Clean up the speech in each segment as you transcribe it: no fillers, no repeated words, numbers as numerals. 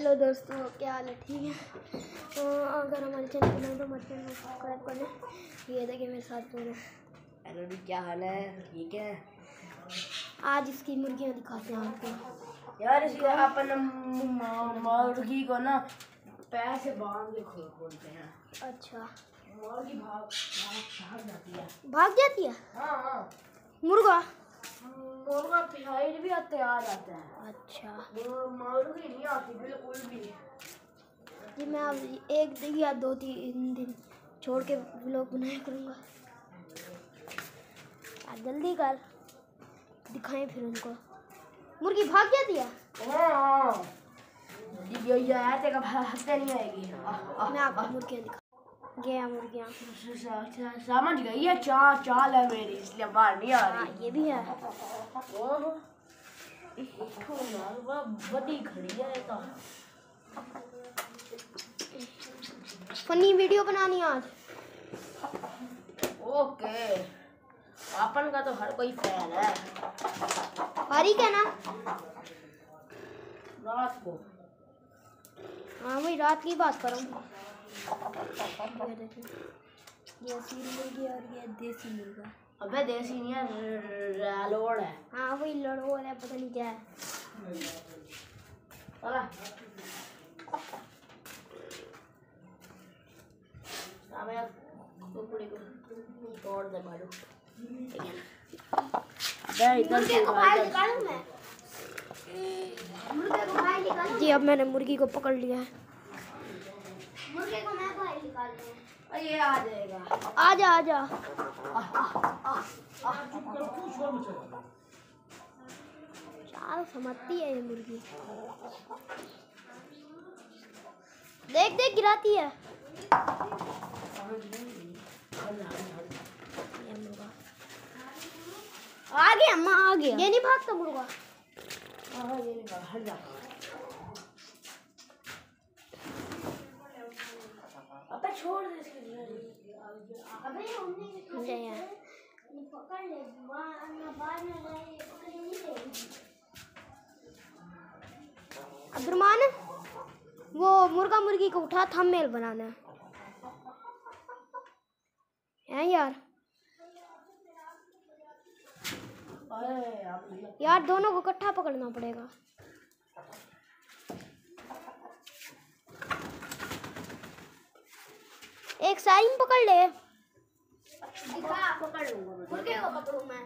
Hello दोस्तों, क्या हाल है? ठीक है। तो अगर हमारे चैनल को नए तो हमारे चैनल को सब्सक्राइब कर लें। ये देखिए मेरे साथ कौन है। हेलो जी, क्या हाल है? ठीक है। आज इसकी मुर्गियाँ दिखाते हैं आपको। यार इसको अपन मुर्गी को ना पैर से बांध के खोलते हैं। अच्छा, मुर्गी भाग जाती है। भाग जाती है? हाँ। मुर्गा हाइट भी तैयार आता है। अच्छा, मुर्गी नहीं आती बिल्कुल भी। जी मैं अब एक दिन या 2-3 दिन छोड़ के व्लॉग बनाया करूँगा। जल्दी कर, दिखाएं फिर उनको। मुर्गी भाग जाती है? हाँ, ये आते का भागते नहीं आएगी। मैं आपको मुर्गियाँ दिखा गया। मुर्गियाँ समझ गई है। चाल है मेरी, इसलिए बाहर नहीं आ रही। ये भी है। बड़ी खड़ी है तो। फनी वीडियो बनानी आज। ओके, अपन का तो हर कोई फैन है। तारीख है ना? रात को। हाँ, वही रात की बात करूँ। ये देसी मुर्गी और ये देसी मुर्गा। अबे देसी नहीं है, रालोड़ है। हाँ वही लड़ोड़ है, पता नहीं क्या है। चला कुकड़ी को तोड़ दे मारो। मुर्गे को बाहर निकालूं मैं? मुर्गे को बाहर निकालूं? जी अब मैंने मुर्गी को पकड़ लिया है। मुर्गे को मैं बाहर निकालूं? ये आ जाएगा। आजा आजा। चाल समझती है ये मुर्गी। देख देख गिराती है। ये मुर्गा आ गया, अम्मा आ गया। ये नहीं भागता मुर्गा। ये नहीं भाग, हट जा। अबे छोड़ दे इसके लिए। अबे हमने पकड़ ले, बाद में पकड़ नहीं लेगी। अब्दुरमान, वो मुर्गा मुर्गी को उठा, थंबनेल बनाना है यार। यार दोनों को इकट्ठा पकड़ना पड़ेगा। एक साइड में पकड़ ले। पकड़ लूंगा। मुर्गे को पकड़ूं मैं?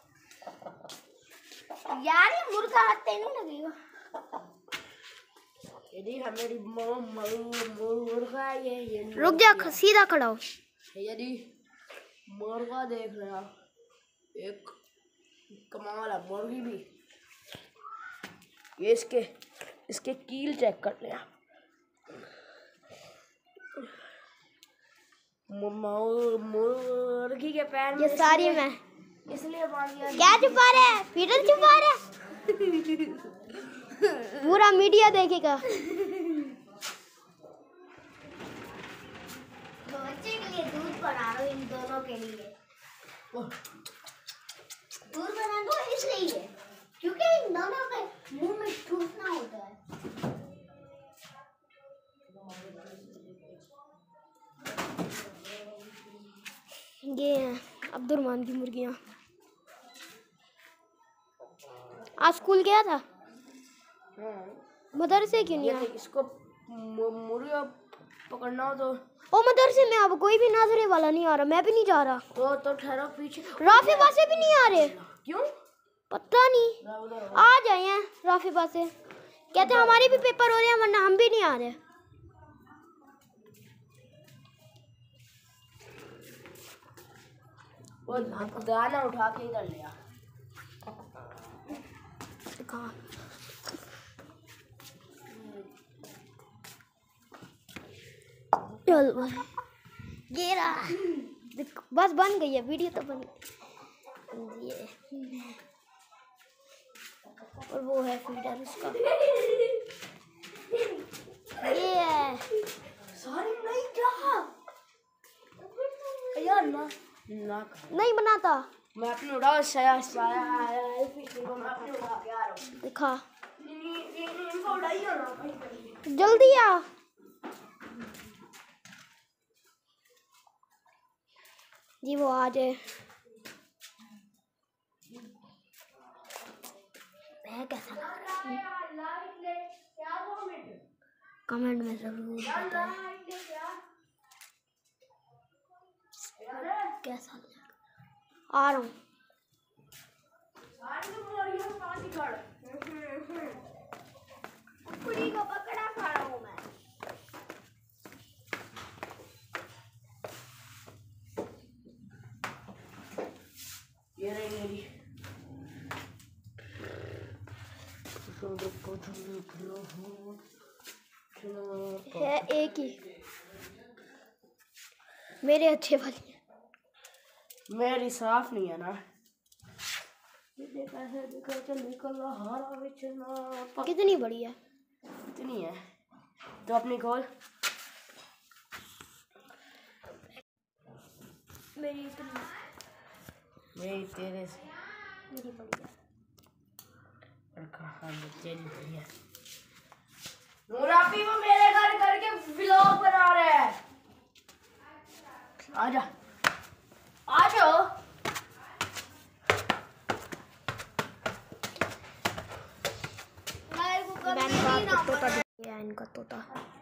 यार ये मुर्गा हाथ नहीं लगेगा। यदि हमारी मुर्गा ये रुक जा, सीधा खड़ा हो। यदि मुर्गा देख रहा, एक कमाल है। मुर्गी भी। ये इसके कील चेक कर ले। मुर्गी के पैर में ये सारी मैं इसलिए बांध दिया। क्या छुपा रहे हैं? पीटर छुपा रहे हैं। पूरा मीडिया देखेगा। बच्चे के लिए दूध बना रहा हूँ, इन दोनों के लिए दूध बना दो, इसलिए क्योंकि इन दोनों के मुंह में ठूसना होता है। ये हैं अब्दुरमान की मुर्गियाँ। आज स्कूल गया था? मदरसे क्यों नहीं आया? इसको मुर्गा पकड़ना हो तो। ओ मदरसे में अब कोई भी नाजरे वाला नहीं आ रहा, मैं भी नहीं जा रहा। तो ठहरो पीछे। राफी बासे भी नहीं आ रहे। क्यों? पता नहीं। आ जाए हैं राफी बासे, कहते हमारे भी पेपर हो रहे हैं वरना हम भी नहीं आ रहे। वो दाना उठा के इधर लिया। कहाँ? चल भाई, ये रहा। बस बन गई है वीडियो तो बन गई। ये और वो है फीडर उसका। ये है सॉरी नहीं क्या यार ना नहीं बनाता। मैं अपने उड़ा मैं अपने उड़ा के आ रहा हूँ। दिखा। इनको उड़ाइए ना। जल्दी आ। जी वो आ जाए। कैसा कमेंट में जरूर बताएं कैसा आ रहा हूँ। कुकड़ी को पकड़ा खा रहा हूँ मैं। ये रही मेरी। है एक ही मेरे अच्छे वाली है। मेरी साफ नहीं है ना। निकल रहा कितनी बड़ी है? इतनी है तो अपनी खोल। मेरी इतनी मेरी तेरे से मेरी बड़ी है। और कहाँ तेरी बड़ी है। नूरापी वो मेरे घर करके व्लॉग बना रहे हैं। आजा आ जाओ। इनका तोता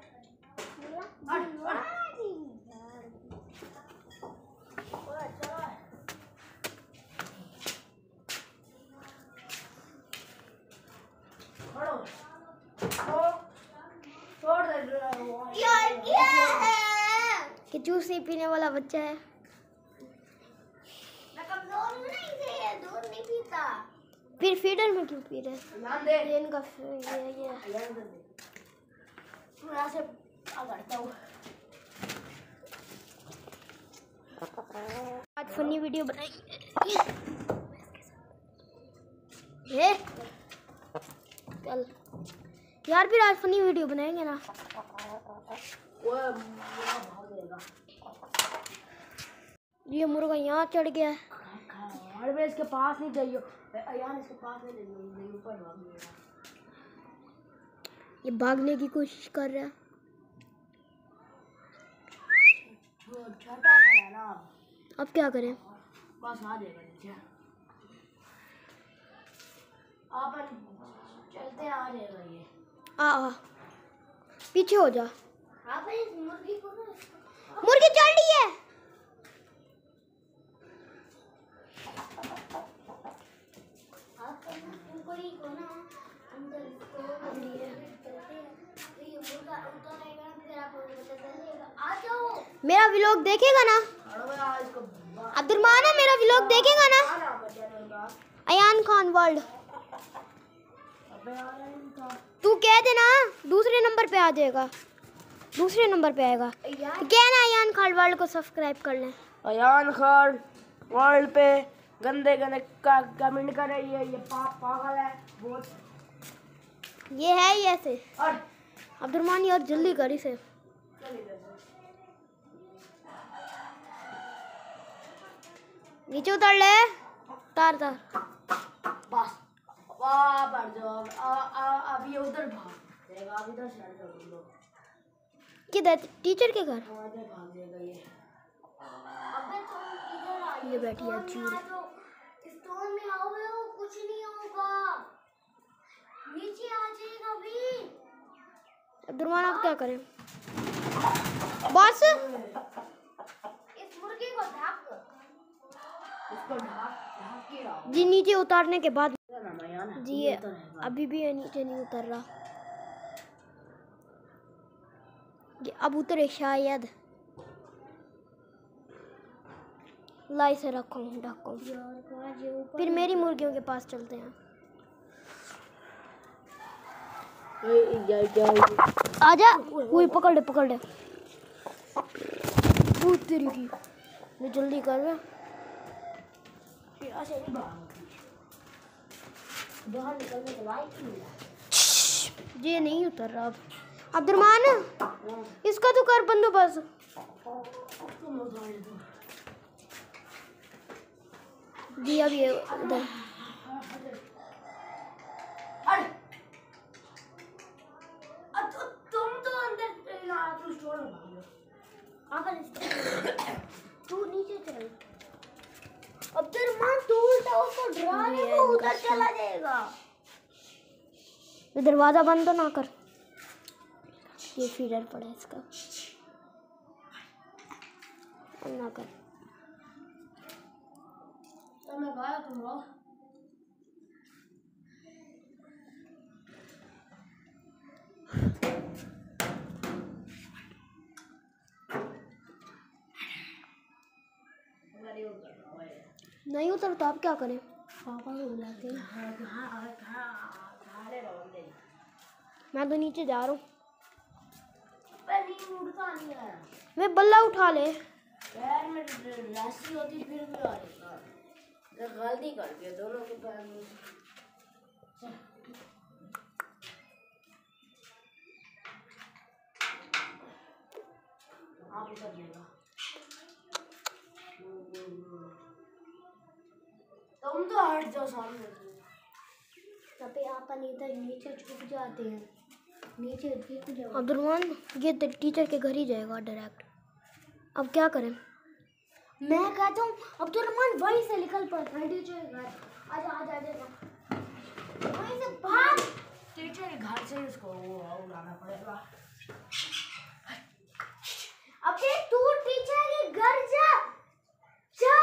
कि जूस नहीं पीने वाला बच्चा है। दूध नहीं पीता फिर फीडर में क्यों पी रहे? ये इनका ये यहाँ से करता हूँ। आज फनी वीडियो बनाएंगे। ये चल यार फिर आज फनी वीडियो बनाएंगे ना। ये मुर्गा यहाँ चढ़ गया है। अरे इसके पास नहीं जाइयो यार, इसके पास नहीं जाइयो, ऊपर भाग गया। ये भागने की कोशिश कर रहा है। छोटा खड़ा ना। अब क्या करें? बस आ जाएगा नीचे। अपन चलते आ जाएगा ये। आ पीछे हो जा। मुर्गी को मुर्गी चढ़ रही है। मेरा व्लॉग देखेगा ना अब्दुलरमान? मेरा व्लॉग देखेगा ना? अयान खान वर्ल्ड तू कह देना दूसरे नंबर पे आ जाएगा। दूसरे नंबर पे आएगा तो कहना अयान खान वर्ल्ड को सब्सक्राइब कर लें। अयान खान वर्ल्ड पे गंदे गंदे कमेंट कर रही है। ये पागल है बहुत। ये है ही ऐसे। और अब्दुलरमान यार जल्दी कर इसे। नीचे उतर ले। तार तार बस वाह बढ़ जाओ। अभी उधर भाग जाएगा। अभी इधर चल जाओ तुम लोग। किधर? टीचर के घर। इधर भाग जाएगा ये। अबे तुम इधर आ। ये बैठी है चूर। स्टोन में आओगे वो कुछ नहीं होगा। नीचे आ जाएगा भी। अब्दुलरमान आप क्या करें? बस इस मुर्गी को ढक इसको ढक के रहो। जी नीचे उतारने के बाद जी जी ये अभी भी ये नीचे नहीं उतर रहा। ये अब उतरे शायद। लाई से रखो ढको। फिर मेरी मुर्गियों के पास चलते हैं। आजा। वही पकड़ ले पकड़ ले। तेरी की मैं जल्दी कर रहा। बाहर निकलने के लायक नहीं है। ये नहीं उतर रहा अब। अब्दुलरमान इसका तो कर बंदोबस्त। जी अब ये उधर। तो तू नीचे चल। अब्दुर्रहमान तू उल्टा उसको डरा दे, वो उधर चला जाएगा। दरवाजा बंद तो ना कर, ये फीडर पड़ा है इसका, ना कर। तो मैं गाया तुम लोग नहीं उतर तो आप क्या करें? पापा को बुलाते हैं। मैं तो नीचे जा रहा हूँ। उड़ता नहीं है। मैं बल्ला उठा ले पैर में रस्सी होती फिर भी आ जाता। गलती कर दिया दोनों के पैर में। आप उतर जाएगा। तुम तो हट जाओ सामने से। अबे अपन इधर नीचे छुप जाते हैं, नीचे दिख जाओ। अब्दुर्रहमान ये टीचर के घर ही जाएगा डायरेक्ट। अब क्या करें? मैं कहता हूँ अब्दुर्रहमान वहीं से निकल पड़ता है टीचर के घर। आजा आजा आजा, वहीं से भाग। टीचर के घर से उसको वो उड़ाना पड़ेगा। अबे तू टीचर के घर जा, जा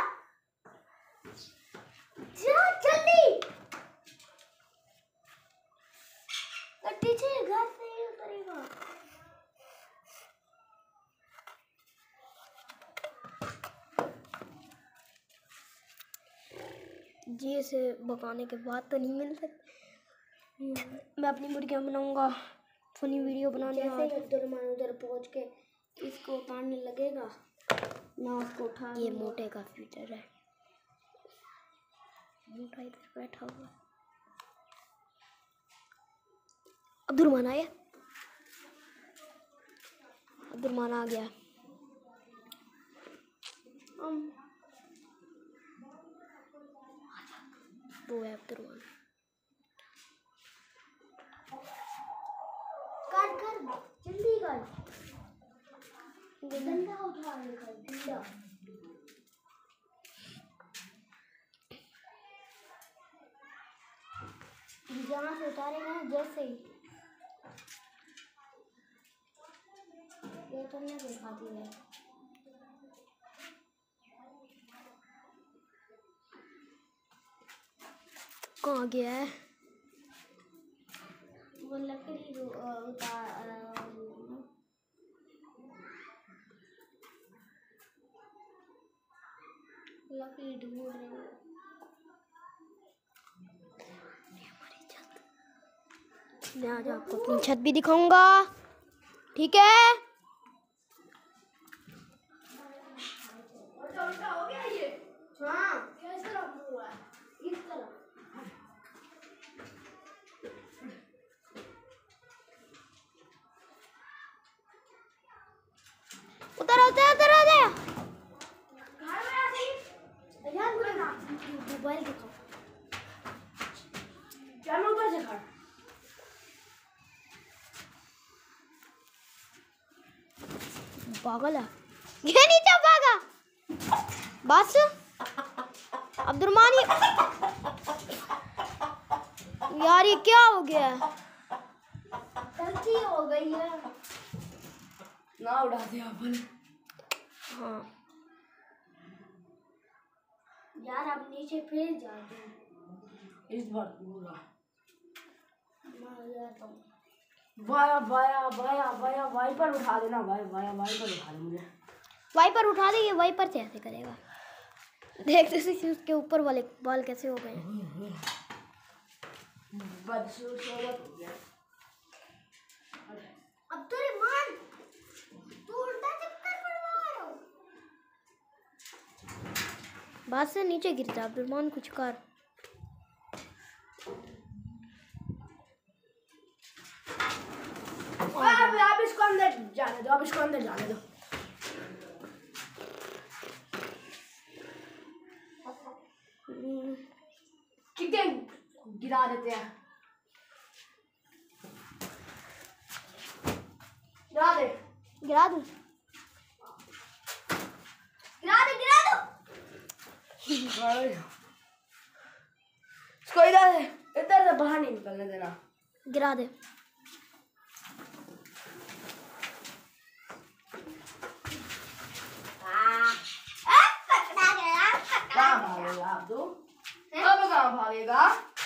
जा जल्दी। तो टीचर के घर से ही उतरेगा। जी से भगाने के बाद तो नहीं मिल सकती। मैं अपनी मुर्गियाँ बनाऊंगा, फनी वीडियो बनाने। जैसे ही अब्दुर्रहमान उधर पहुंच के इसको उतारने लगेगा ना, उसको उठा। ये मोटे का फ्यूचर है, मोटा इधर बैठा हुआ। अब्दुर्रहमान आया, अब्दुर्रहमान आ गया। वो है अब्दुर्रहमान। कर कर जल्दी कर, डंडा उठा लेकर डंडा। जहाँ से उतारेगा ना, जैसे ही ये तो नहीं दिखाती है। कहाँ गया है वो लकड़ी? लकड़ी ढूंढ रही है। मैं आज आपको अपनी छत भी दिखाऊंगा, ठीक है? हो गया ये? हाँ, किस तरह हुआ है? इस तरह। उतर उतर उतर उतर। मोबाइल दिखाओ। क्या मैं ऊपर से खड़ा? पागल है ये, नीचे भागा। बस अब्दुर्रहमान यार ये क्या हो गया? गलती हो गई है ना उड़ा दिया अपन। हाँ यार, अब नीचे फिर जाते हैं इस बार पूरा। मैं जाता हूँ। बाया बाया बाया बाया वाइपर उठा देना भाई, बाया वाइपर उठा दे मुझे। वाइपर उठा दे, ये वाइपर से ऐसे करेगा। देखते से उसके ऊपर वाले बाल कैसे हो गए। बदसूरत हो गया। अब्दुर्रहमान तू उल्टा चक्कर पड़वा रहा हो। बात से नीचे गिर जा अब्दुर्रहमान, कुछ कर। अब इसको अंदर जाने दो, अब इसको अंदर जाने दो। कितने गिरा देते हैं? गिरा दे। गिरा दूं? इसको इधर से बाहर नहीं निकलने देना। गिरा दे। कहाँ भागेगा आप तो? अब कहाँ भागेगा?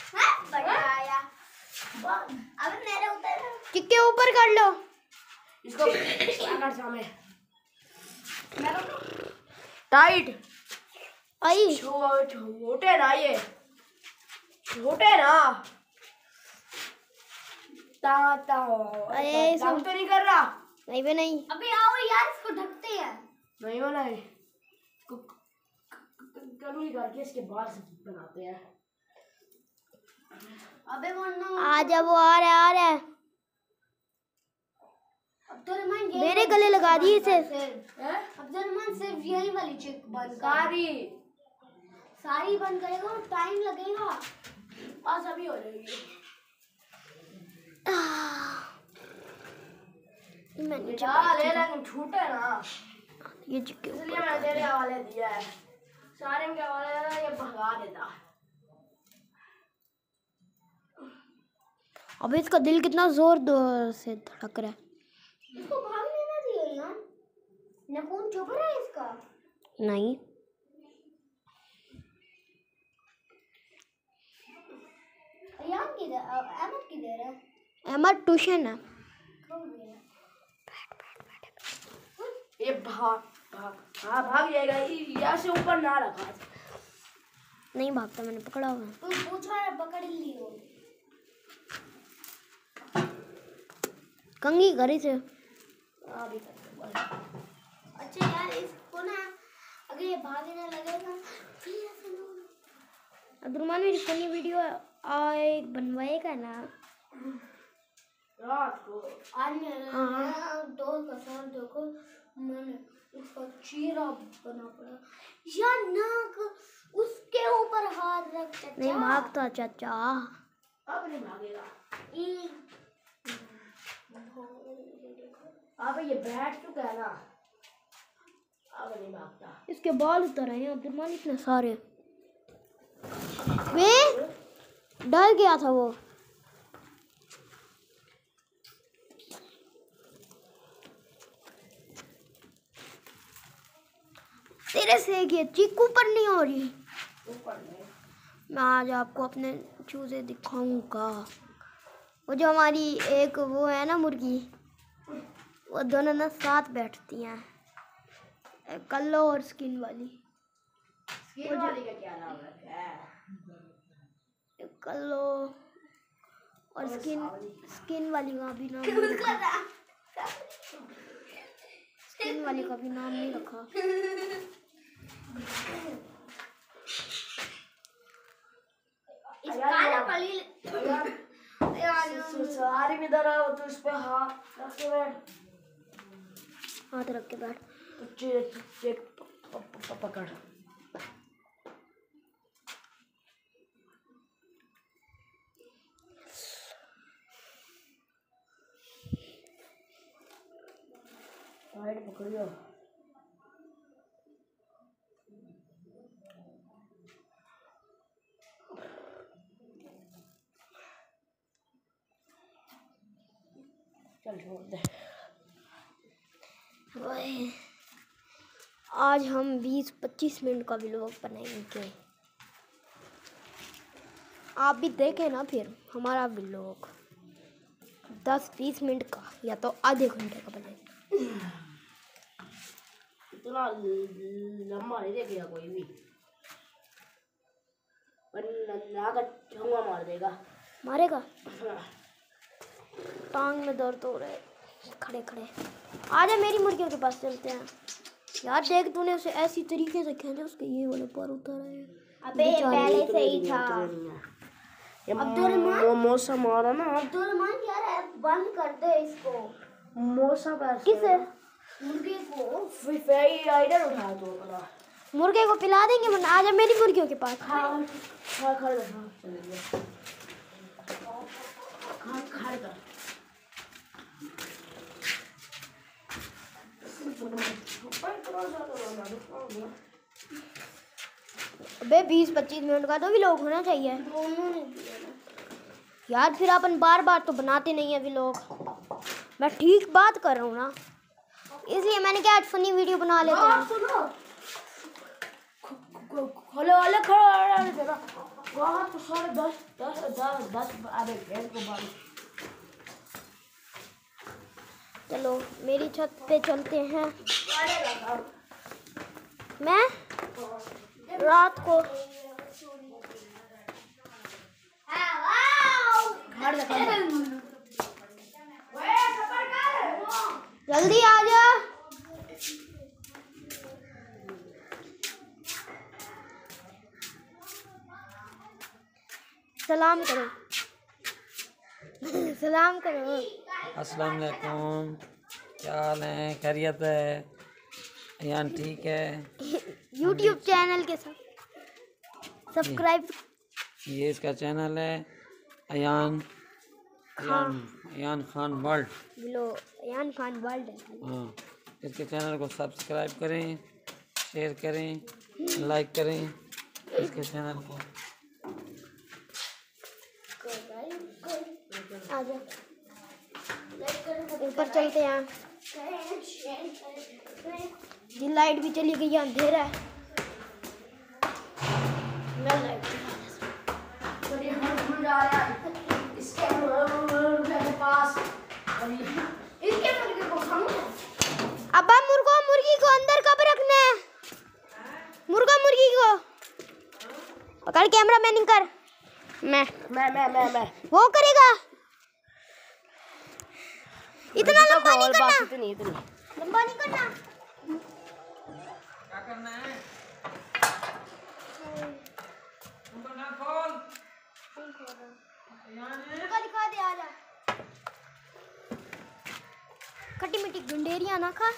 अब मेरे ऊपर किसके ऊपर कर लो इसको कर सामने टाइट। आई छोटे ना ये, छोटे ना अरे काम तो नहीं कर रहा। नहीं बे नहीं। अबे आओ यार इसको ढकते हैं। नहीं हो नहीं कमी करके इसके बाल से बनाते हैं। अबे वरना आ जा, वो आ रहा है। अब्दुलरहमान मेरे गले लगा दिए इसे। अब्दुलरहमान सिर्फ यही वाली चिक बंद सारी बंद करेगा और टाइम लगेगा। बस अभी हो जाएगी। मैंने लेकिन छूटे ना, ये चिक्के इसलिए मैंने तेरे हवाले दिया है। सारे के हवाले ये भगा देता। अबे इसका दिल कितना जोर से धड़क रहा है। इसको भागने ना दियो यार। नखून चुभ रहा है इसका। नहीं यार किधर अहमद किधर है? अहमद ट्यूशन है। ये भाग जाएगा। यहाँ से ऊपर ना रखा। नहीं भागता, मैंने पकड़ा हुआ। तू पूछ रहा है पकड़ लियो। कंगी घरी से अभी अच्छा यार इसको ना अगर ये भागने लगेगा फिर अब्दुलरहमान मेरी फनी वीडियो आए बनवाएगा ना रात को। आज मेरे दोस्त का साथ देखो मैंने उसका चेहरा बना पड़ा या नाक उसके ऊपर हाथ रख चाचा। नहीं भागता चाचा। अब नहीं भागेगा। अब ये बैठ चुका है ना, अब नहीं भागता। इसके बाल उतर आए हैं अब्दुलरहमान इतने सारे। वे डर गया था वो। तेरे से ये चीक ऊपर नहीं हो रही। मैं आज आपको अपने चूजे दिखाऊंगा। वो जो हमारी एक वो है ना मुर्गी, वो दोनों ना साथ बैठती हैं, कल्लो और स्किन वाली। स्किन वाली का क्या नाम है? कल्लो और स्किन वाली का भी नाम नहीं रखा। स्किन वाली का भी नाम नहीं रखा। सारी भी इधर आओ, तो उस पे हाथ रख के बैठ। हाथ रख के बैठ। पकड़। टाइट पकड़ियो। चल छोड़ दे। आज हम 20-25 मिनट का व्लॉग बनाएंगे। आप भी देखें ना फिर हमारा व्लॉग 10-20 मिनट का या तो आधे घंटे का बनाएंगे। इतना लंबा नहीं देखेगा कोई भी, चंगा मार देगा। मारेगा? टांग में दर्द हो रहा है खड़े खड़े। आजा मेरी मुर्गियों के पास चलते हैं। यार देख तूने उसे ऐसी तरीके से खींचा उसके ये वाले पर उतर आए। अबे पहले से ही था। अब्दुलरहमान मौसम आ रहा ना। अब्दुलरहमान यार बंद कर दे इसको। मौसम किसे? मुर्गे को। फिर आइडर उठा दो अपना। मुर्गे को पिला देंगे वरना। आजा मेरी मुर्गियों के पास। हाँ खा चलेंगे। खा कर अबे 20-25 मिनट का तो व्लॉग होना चाहिए। दोनों ने दिया ना। यार फिर अपन बार बार तो बनाते नहीं है व्लॉग। मैं ठीक बात कर रहा हूँ ना, इसलिए मैंने क्या आज फनी वीडियो बना लेते हैं। सुनो खोलो वाले खड़ो जरा वहाँ तो सारे 10 अरे भैंस को मारो। चलो मेरी छत पे चलते हैं। मैं रात को जल्दी आ जा। सलाम करो। सलाम करो। अस्सलाम वालेकुम, क्या हाल है? खैरियत है? अयान ठीक है? YouTube चैनल के साथ सब्सक्राइब। ये इसका चैनल है अयान खान वर्ल्ड। अयान खान वर्ल्ड है। हाँ, इसके चैनल को सब्सक्राइब करें, शेयर करें, लाइक करें इसके चैनल को। आजा ऊपर चलते हैं। जी लाइट भी चली गई, अंधेरा है। अब्बा मुर्गी को अंदर कब रखना है? मुर्गी को पकड़, कैमरा मैनिंग कर। मैं वो करेगा। इतना लंबा नहीं करना, लंबा नहीं करना। क्या करना है? ना खोल। दिखा दे, आजा। खट्टी मिट्टी गुंडेरिया ना खा।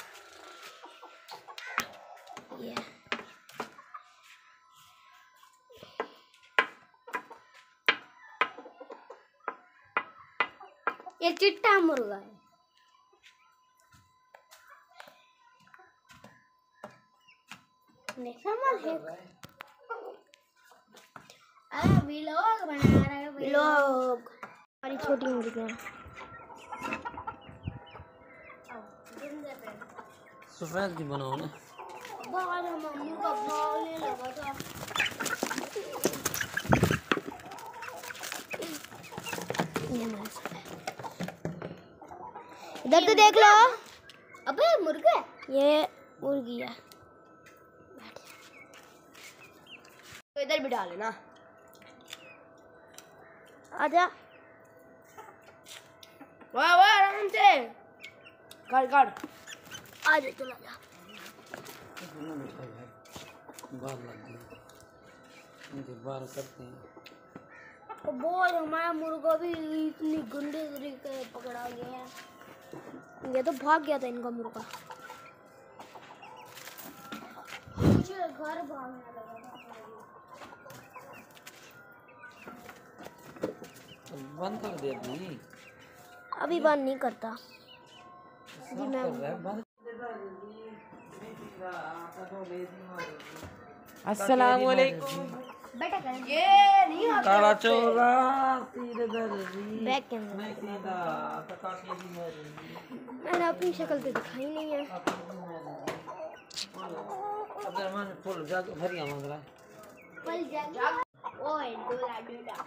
ये चिट्टा मुर्गा है। समझ है। व्लॉग बना रहे हैं। व्लॉग हमारी छोटी मुर्गियाँ। सरप्राइज भी बनाओ ना। बाहर मम्मी का भागने लगा था। इधर तो देख लो। अबे मुर्गा, ये मुर्गी है। तो इधर भी डाले ना। आजा। वाह आराम से कर आजा, चला जा। बाल लग गए, इनके बाल करते हैं। बोल, हमारा मुर्गा भी इतनी गुंडे तरीके पकड़ा गया है। ये तो भाग गया था इनका मुर्गा। मुझे घर भागने लगा था। बंद कर दे अभी। अभी बंद नहीं करता जी मैं। अस्सलाम वालेकुम। बेटा कर ये नहीं आता काला चोला सीधे दर्जी बैक कैमरा। मैं सीधा तकाके दी मरी। मैंने अपनी शक्ल तो दिखाई नहीं है। अब्दुलरहमान फुल जाग भरिया मांग रहा है। पल जाग ओए डोला डोला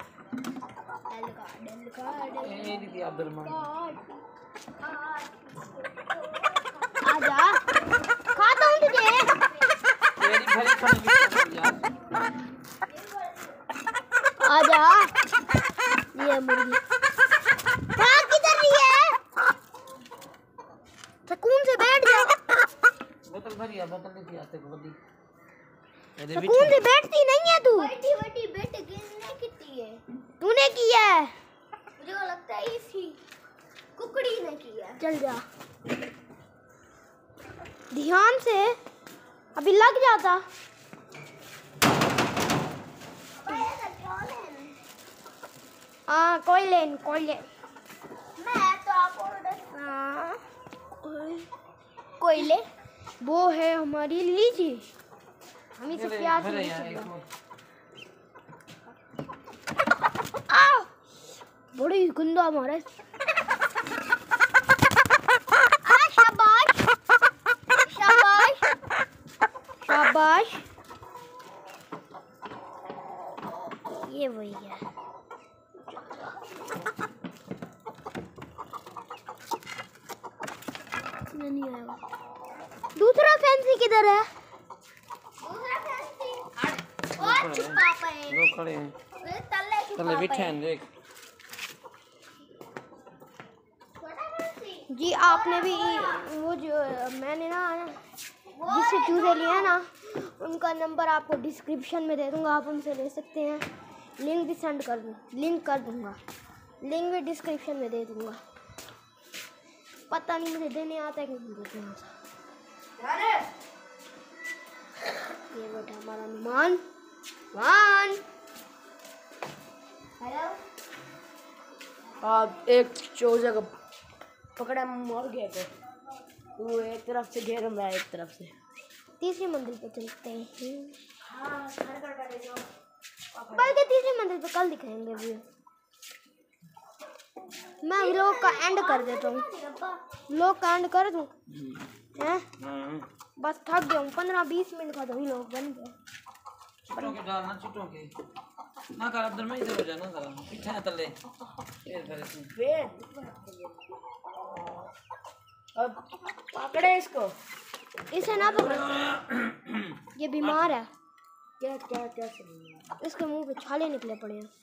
डलका ये दीदी अब्दुलरहमान आजा, खाता हूँ तुझे। तेरी भरी खाने यार। आजा, ये मुर्गी भाग किधर रही है? सुकून से बैठ जा। बोतल भरिया, बोतल नहीं थी आते को बड़ी। सुकून से बैठती नहीं है तू। बैठी बैठी बैठ किसने की है? तूने किया है। मुझे लगता है इसी कुकड़ी ने किया। चल जा ध्यान से, अभी लग जाता। हाँ कोई ले। मैं तो आपको कोई ले। वो है हमारी लीची। हम इसे प्यार से भरे नहीं यार छूंगा। इसको। बड़ी गंदा मारा है। शाबाश शाबाश शाबाश। ये वही है। नहीं आएगा। दूसरा फैंसी किधर है? दूसरा फैंसी और छुपा पे दो खड़े हैं तल्ले छुपा तले पे। बिठे हैं देख। जी आपने भी वो जो मैंने ना जिससे चूजे लिए हैं ना उनका नंबर आपको डिस्क्रिप्शन में दे दूंगा, आप उनसे ले सकते हैं। लिंक भी सेंड कर दूँ, लिंक कर दूंगा, लिंक भी डिस्क्रिप्शन में दे दूंगा। पता नहीं मुझे देने आता है कि नहीं देते आता। ये बेटा हमारा नुमान मान। हेलो आप एक चूजे को पकड़ा मर गए थे, वो एक तरफ से घेर रहा है एक तरफ से। तीसरी मंजिल पे चलते हैं। बल्कि तीसरी मंजिल पे कल दिखाएंगे व्यू। मैं व्लॉग का एंड कर देता हूँ। व्लॉग का एंड कर दूँ हैं? बस थक गया हूँ। 15-20 मिनट का तो व्लॉग बन गया। चिटों के डालना चिटों के ना कर अंदर में इधर हो जाना जरा पीछे है तले फिर फिर इसमें फिर अब पकड़े इसको। इसे ना पकड़ो, ये बीमार है। क्या क्या क्या सुनिए। इसके मुंह पे छाले निकले पड़े हैं।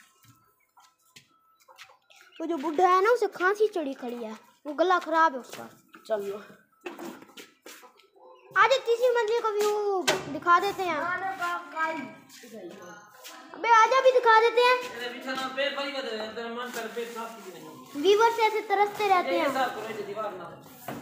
वो जो बुढ़ा है ना उसे खांसी चढ़ी खड़ी है, वो गला खराब है उसका। चलो आज तीसरी मंजिल का व्यू दिखा देते हैं। अबे आजा भी दिखा देते हैं। तेरे बिछाना पेट भरी कर दे तेरा मन कर पेट साफ की नहीं व्यूवर से ऐसे तरसते रहते ये हैं। साफ करो ये दीवार ना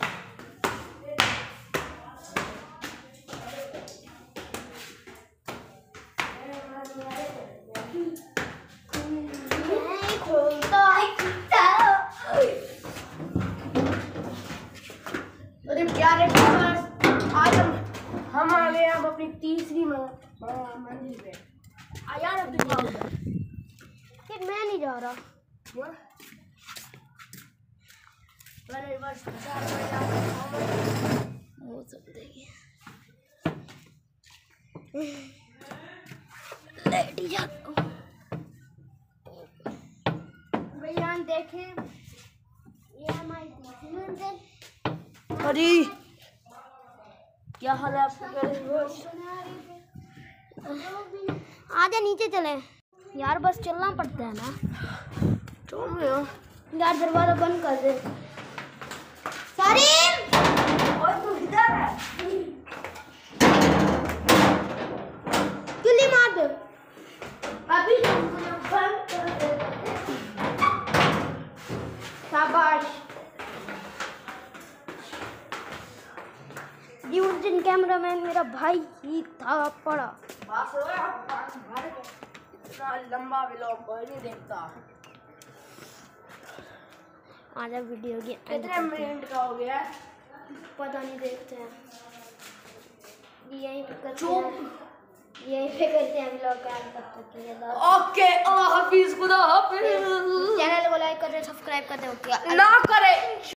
अरे प्यारे व्यूअर्स, आज हम आ गए अब अपनी तीसरी मंजिल पे। यार अब दिखाओ। फिर मैं नहीं जा रहा। वो सब देखिए लेट ही जाता हूँ। भैया देखें ये हमारी तीसरी मंजिल। अरे क्या हाल है आपका? आजा नीचे चले यार, बस चलना पड़ता है ना। यार दरवाजा बंद कर दे। सारिम तू इधर है। किल्ली मार दे। अभी बंद कर दे। शाबाश। जी उस दिन कैमरामैन मेरा भाई ही था पड़ा। बस हो गया, इतना लंबा व्लॉग कोई नहीं देखता। आजा वीडियो की कितने मिनट का हो गया? पता नहीं, देखते हैं। यहीं पे करते चुप। हैं, यहीं पे करते हैं व्लॉग का एंड तब तक के लिए। ओके, अल्लाह हाफिज, खुदा हाफिज। चैनल को लाइक कर दे, सब्सक्राइब कर दे। ना करे।